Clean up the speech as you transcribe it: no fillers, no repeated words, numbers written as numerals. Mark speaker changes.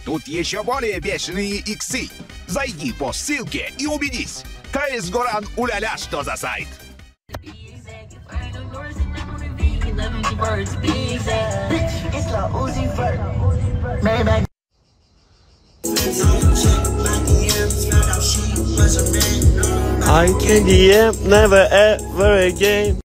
Speaker 1: Тут еще более бешеные иксы. Зайди по ссылке и убедись. КС Горан уля-ля, что за сайт.
Speaker 2: I can DM never ever again.